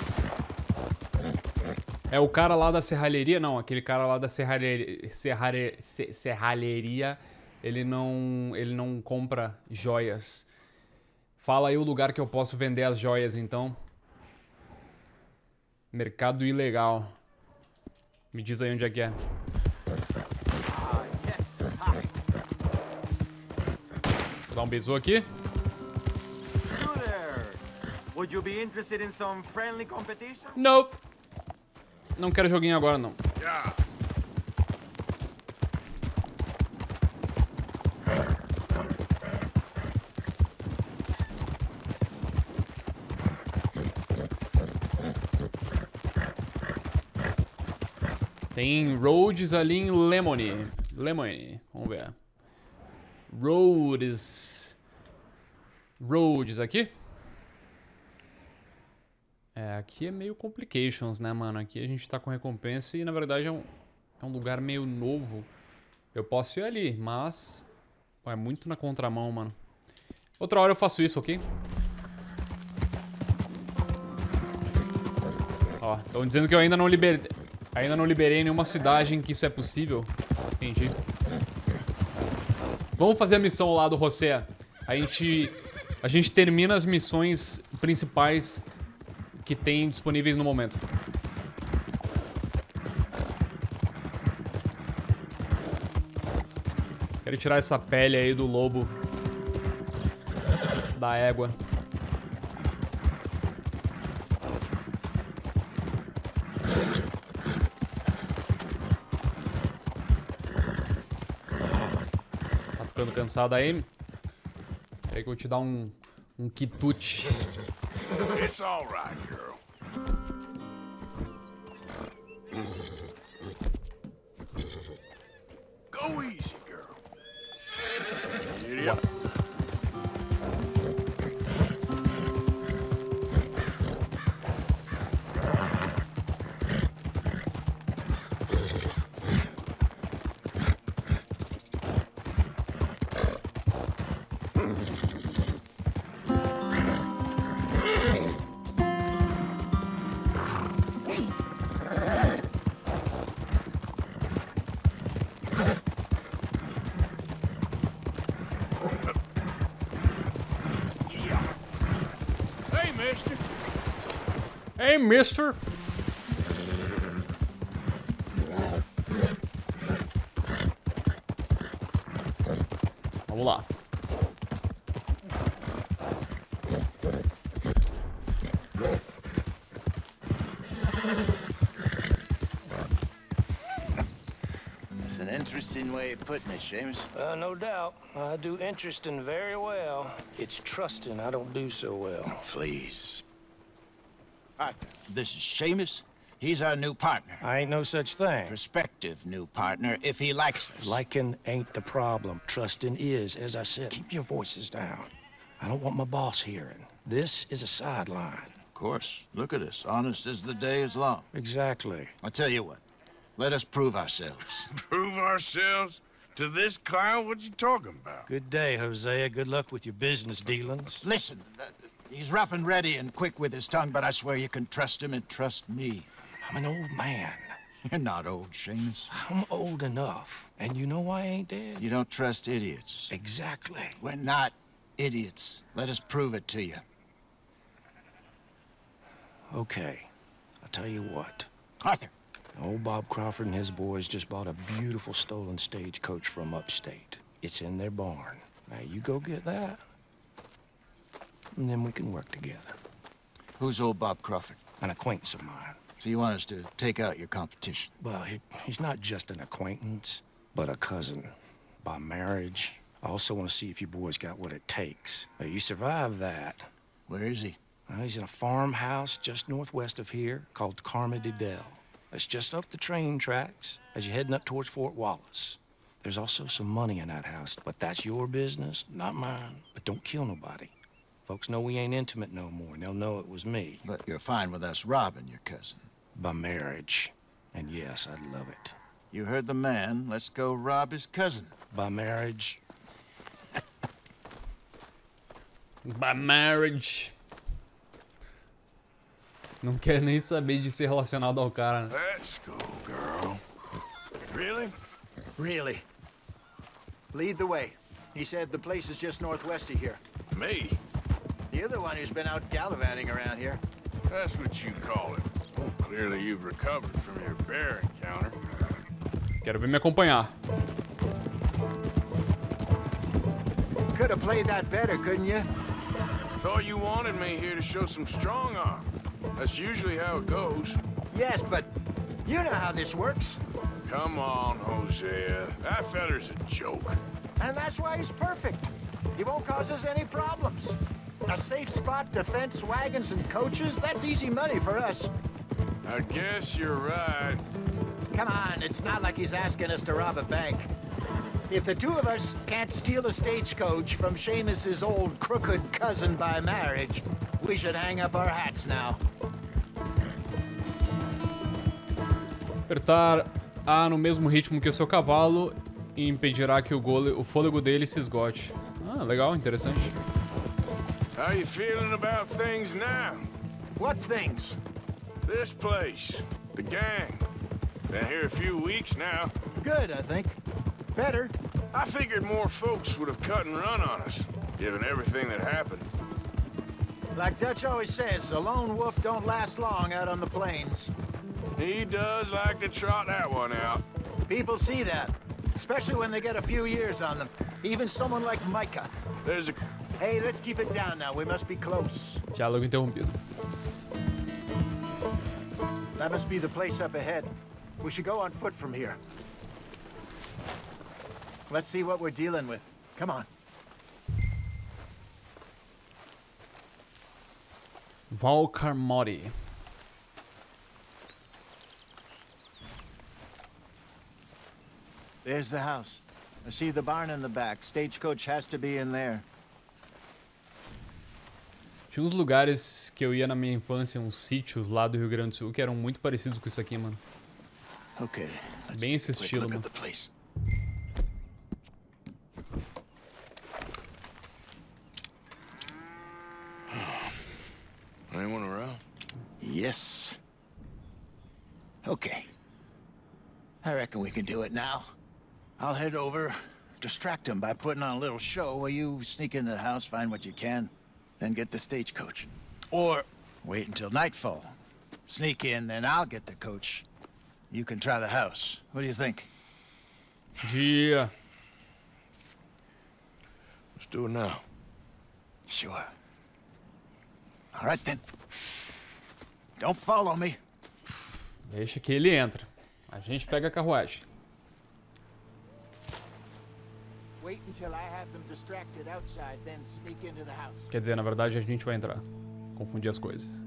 A: É o cara lá da serralheria? Não, aquele cara lá da serralheria... Serralhe, serralheria, ele não... Ele não compra joias. Fala aí o lugar que eu posso vender as joias, então. Mercado ilegal. Me diz aí onde é que é. Vou dar um beijo aqui.
N: Would you be interested in some friendly competition?
A: Nope. Não quero joguinho agora, não.
E: Yeah.
A: Tem Rhodes ali em Lemony. Lemony. Vamos ver. Rhodes. Rhodes aqui. É, aqui é meio complications, né, mano? Aqui a gente tá com recompensa e, na verdade, é um, é um lugar meio novo. Eu posso ir ali, mas... Pô, é muito na contramão, mano. Outra hora eu faço isso, ok? Ó, estão dizendo que eu ainda não liberei... Ainda não liberei nenhuma cidade em que isso é possível. Entendi. Vamos fazer a missão lá do José. A gente... A gente termina as missões principais... que tem disponíveis no momento. Quero tirar essa pele aí do lobo. Da égua. Tá ficando cansado aí? Peraí que eu vou te dar um... Um quitute.
E: It's all right, girl. Go easy, girl. Idiot.
A: Hey, mister. Vamos lá.
I: That's an interesting way of putting it, Seamus.
O: Uh, no doubt. I do interesting very well. It's trusting I don't do so well.
H: Please. Arthur, this is Seamus. He's our new partner.
O: I ain't no such thing.
H: Prospective new partner, if he likes us.
O: Liking ain't the problem. Trusting is, as I said. Keep your voices down. I don't want my boss hearing. This is a sideline.
H: Of course. Look at us. Honest as the day is long.
O: Exactly.
H: I'll tell you what. Let us prove ourselves.
E: Prove ourselves? To this clown? What you talking about?
O: Good day, Hosea. Good luck with your business dealings.
H: Listen, uh, he's rough and ready and quick with his tongue, but I swear you can trust him and trust me.
O: I'm an old man.
H: You're not old, Seamus.
O: I'm old enough. And you know I ain't dead.
H: You don't trust idiots.
O: Exactly.
H: We're not idiots. Let us prove it to you.
O: Okay. I'll tell you what.
H: Arthur.
O: Old Bob Crawford and his boys just bought a beautiful stolen stagecoach from upstate. It's in their barn. Now you go get that, and then we can work together.
H: Who's old Bob Crawford?
O: An acquaintance of mine.
H: So you want us to take out your competition?
O: Well, he, he's not just an acquaintance, but a cousin. By marriage. I also want to see if you boys got what it takes. Now, you survive that.
H: Where is he?
O: Well, he's in a farmhouse just northwest of here called Carmody Dell. It's just up the train tracks as you're heading up towards Fort Wallace. There's also some money in that house, but that's your business, not mine. But don't kill nobody. Folks know we ain't intimate no more, and they'll know it was me.
H: But you're fine with us robbing your cousin.
O: By marriage. And yes, I'd love it.
H: You heard the man. Let's go rob his cousin.
O: By marriage.
A: By marriage. Não quer nem saber de ser relacionado ao cara, né?
E: Let's go, girl. Really?
B: Really. Lead the way. He said the place is just northwest of here.
E: Me?
B: You're the one who's been out gallivanting around here.
E: That's what you call it. Well, clearly you've recovered from your bear encounter.
A: Quero ver me acompanhar.
B: Could have played that better, couldn't you?
E: Thought you wanted me here to show some strong arm. That's usually how it goes.
B: Yes, but you know how this works.
E: Come on, Hosea. That feller's a joke.
B: And that's why he's perfect. He won't cause us any problems. A safe spot to fence wagons and coaches, that's easy money for us.
E: I guess you're right.
B: Come on, it's not like he's asking us to rob a bank. If the two of us can't steal a stagecoach from Seamus's old crooked cousin by marriage, we should hang up our hats now.
A: Apertar A no mesmo ritmo que o seu cavalo impedirá que o, gole, o fôlego dele se esgote. Ah, legal, interessante.
E: How you feeling about things now?
B: What things?
E: This place, the gang. Been here a few weeks now.
B: Good, I think. Better.
E: I figured more folks would have cut and run on us, given everything that happened.
B: Like Dutch always says, a lone wolf don't last long out on the plains.
E: He does like to trot that one out.
B: People see that, especially when they get a few years on them. Even someone like Micah.
E: There's a...
B: Hey, let's keep it down now. We must be close.
A: Diálogo interrompido.
B: That must be the place up ahead. We should go on foot from here. Let's see what we're dealing with. Come on.
A: Val Carmody.
B: There's the house. I see the barn in the back. Stagecoach has to be in there.
A: Tinha uns lugares que eu ia na minha infância, uns sítios lá do Rio Grande do Sul, que eram muito parecidos com isso aqui, mano.
B: Okay.
A: Bem esse estilo, mano.
E: Anyone around?
B: Yes. Okay. I reckon we can do it now. I'll head over, distract him by putting on a little show while you sneak into the house, find what you can, then get the stagecoach. Or wait until nightfall. Sneak in, then I'll get the coach. You can try the house. What do you think?
A: Yeah.
E: do it now.
B: Sure. All right, then. Don't follow me.
A: Deixa que ele entra. A gente pega a carruagem.
B: Wait until I have them distracted outside, then sneak into the house.
A: Quer dizer, na verdade a gente vai entrar. Confundir as coisas.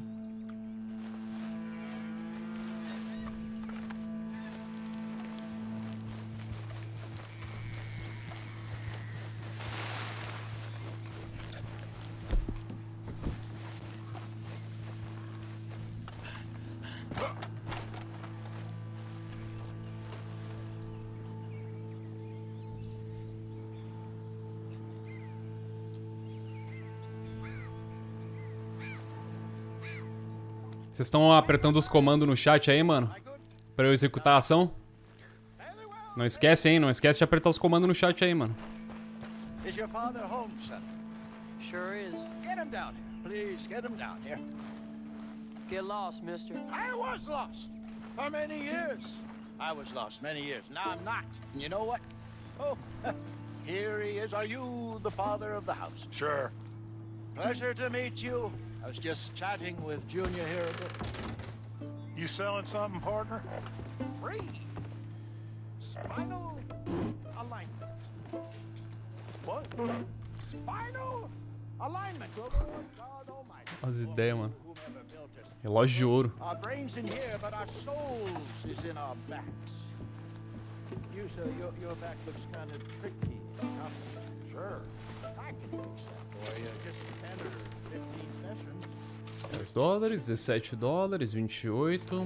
A: Vocês estão apertando os comandos no chat aí, mano? Pra eu executar a ação? Não esquece, hein? Não esquece de apertar os comandos no chat aí, mano.
B: Is your father home, son?
P: Sure is.
B: Get him down here. Please, get him down here.
P: Get lost, mister.
B: I was lost. For many years. I was lost many years. Now I'm not. And you know what? Oh, here he is. Are you the father of the house?
E: Sure.
B: Pleasure to meet you. I was just chatting with Junior here a bit.
E: You selling something, partner?
B: Free. Spinal alignment. What? Spinal alignment. God almighty.
A: As ideias, mano. Relógio de ouro.
B: Our brains in here, but our souls is in our backs. You, sir, your, your back looks kind of tricky. Huh? Sure. I can fix that for you. Just ten or fifteen sessions.
A: dez dólares, dezessete dólares, vinte e oito.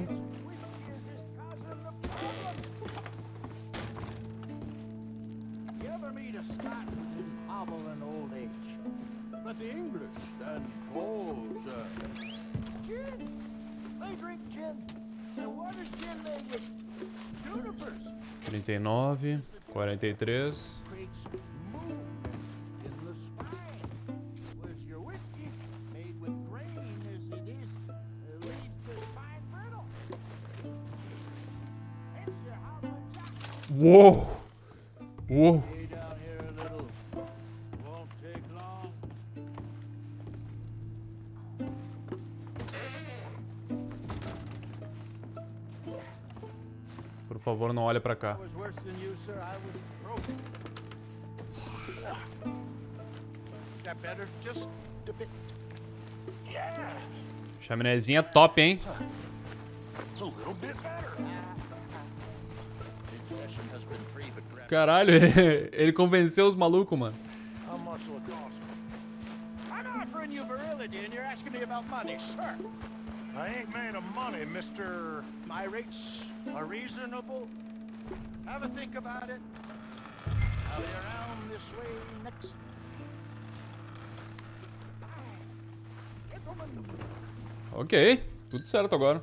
B: You ever meet a Scot in hobble and old age? But the English stand cold. Uh, gin. They drink gin. And what is gin made with? Junipers.
A: trinta e nove, quarenta e três. Uou! Uou! Por favor, não olhe pra cá. Chaminézinha top, hein? Caralho, ele convenceu os malucos, mano.
B: I ain't made of money, mister. My rates are reasonable. Have a think about it. I'll be around this way next.
A: Ok, tudo certo agora.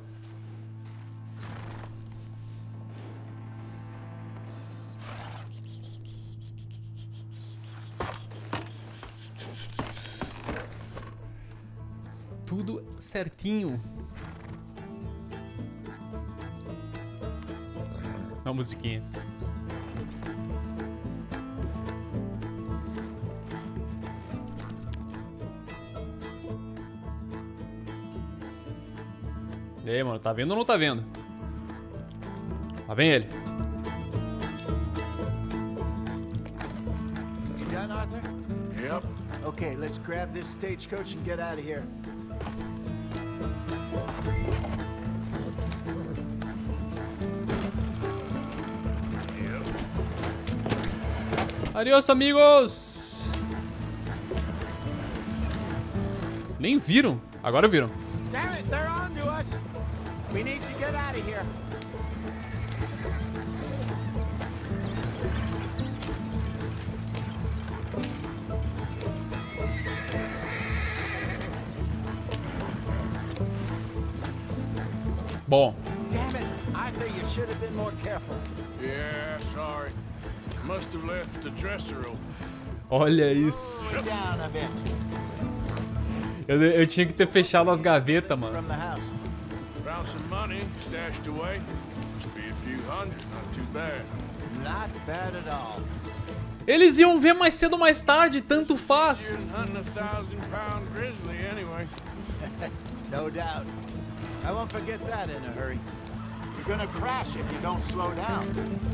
A: Tudo certinho. Uma musiquinha. E aí, mano, tá vendo ou não tá vendo? Lá vem ele.
B: You done, Arthur?
E: Yep.
B: Okay, let's grab this stagecoach and get out of here.
A: Adiós, amigos! Nem viram. Agora viram.
B: Damn it, they're on to us. We need to get out of here.
A: Bom.
B: Damn it, Arthur, you should have been more careful.
E: Yeah, sorry. Must have left the dresser open.
A: Olha isso. Eu, eu tinha que ter fechado as gavetas, mano.
E: Found some money stashed away. Must be a few hundred, not too bad.
B: Not bad at all.
A: Eles iam ver mais cedo ou mais tarde, tanto faz.
B: No doubt. I won't forget that in a hurry. You're gonna crash if you don't slow down.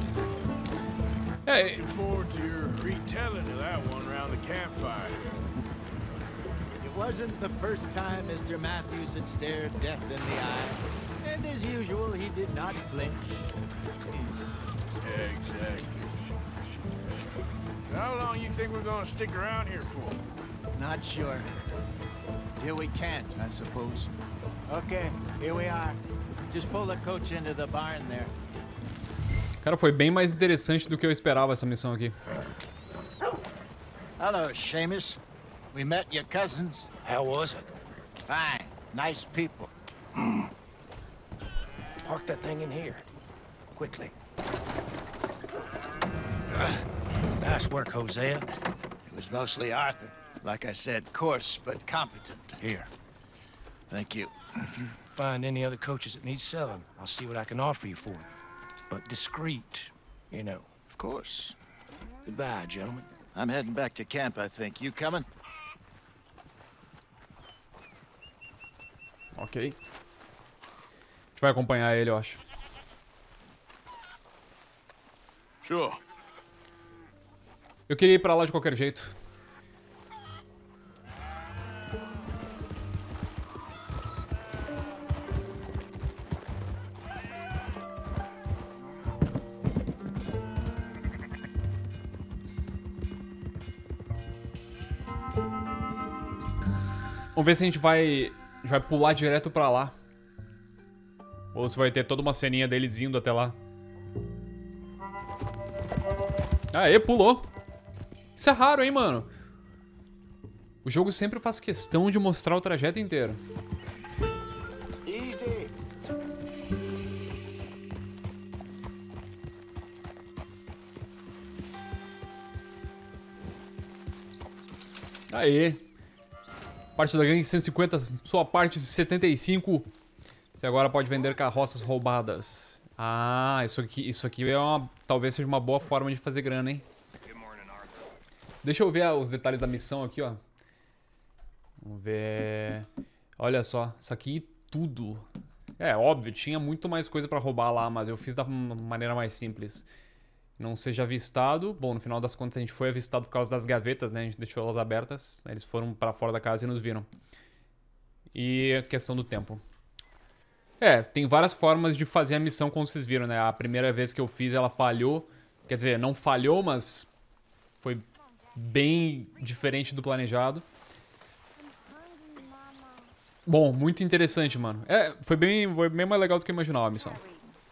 A: Hey.
E: Looking forward to your retelling of that one around the campfire.
B: It wasn't the first time Mister Matthews had stared death in the eye. And as usual, he did not flinch.
E: Exactly. How long you think we're gonna stick around here for?
B: Not sure. Till we can't, I suppose. Okay, here we are. Just pull the coach into the barn there.
A: Cara, foi bem mais interessante do que eu esperava essa missão aqui.
B: Hello, Seamus. We met your cousins.
O: How was it?
B: Fine. Nice people.
O: Park that thing in here. Quickly. Nice work, Hosea.
B: It was mostly Arthur. Like I said, coarse but competent.
O: Here.
B: Thank you.
O: If you find any other coaches that need selling, I'll see what I can offer you for them. But discreet, you know.
B: Of course.
O: Goodbye, gentlemen.
B: I'm heading back to camp, I think. You coming?
A: Ok. A gente vai acompanhar ele, eu acho.
E: Sure.
A: Eu queria ir pra lá de qualquer jeito. Vamos ver se a gente vai, a gente vai pular direto pra lá. Ou se vai ter toda uma ceninha deles indo até lá. Aê, pulou. Isso é raro, hein, mano. O jogo sempre faz questão de mostrar o trajeto inteiro.
B: Easy.
A: Aê. Parte da gangue cento e cinquenta, sua parte setenta e cinco. Você agora pode vender carroças roubadas. Ah, isso aqui, isso aqui é uma, talvez seja uma boa forma de fazer grana, hein? Deixa eu ver os detalhes da missão aqui, ó. Vamos ver. Olha só, isso aqui tudo. É, óbvio, tinha muito mais coisa pra roubar lá, mas eu fiz da maneira mais simples. Não seja avistado. Bom, no final das contas a gente foi avistado por causa das gavetas, né? A gente deixou elas abertas. Eles foram pra fora da casa e nos viram. E a questão do tempo. É, tem várias formas de fazer a missão, como vocês viram, né? A primeira vez que eu fiz ela falhou. Quer dizer, não falhou, mas foi bem diferente do planejado. Bom, muito interessante, mano. É, foi bem, foi bem mais legal do que eu imaginava a missão.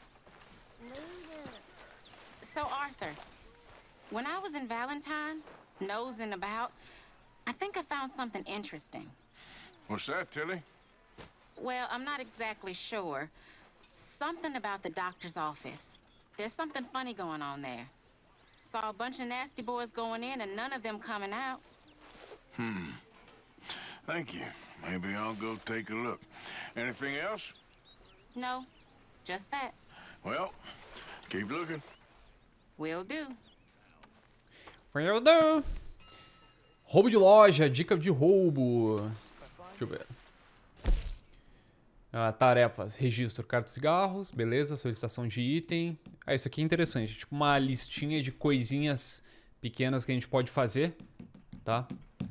Q: So, Arthur, when I was in Valentine, nosing about, I think I found something interesting.
E: What's that, Tilly?
Q: Well, I'm not exactly sure. Something about the doctor's office. There's something funny going on there. Saw a bunch of nasty boys going in and none of them coming out.
E: Hmm. Thank you. Maybe I'll go take a look. Anything else?
Q: No, just that.
E: Well, keep looking.
Q: Will do.
A: Will do. Roubo de loja, dica de roubo. Deixa eu ver. Ah, tarefas, registro, carta de cigarros, beleza, solicitação de item. Ah, isso aqui é interessante, tipo uma listinha de coisinhas pequenas que a gente pode fazer, tá?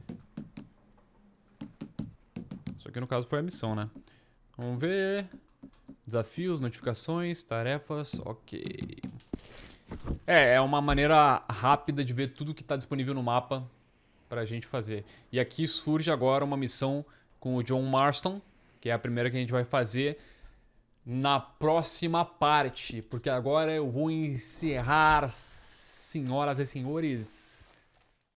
A: Isso aqui no caso foi a missão, né? Vamos ver. Desafios, notificações, tarefas, ok. É, é uma maneira rápida de ver tudo que está disponível no mapa pra gente fazer. E aqui surge agora uma missão com o John Marston, que é a primeira que a gente vai fazer na próxima parte. Porque agora eu vou encerrar, senhoras e senhores,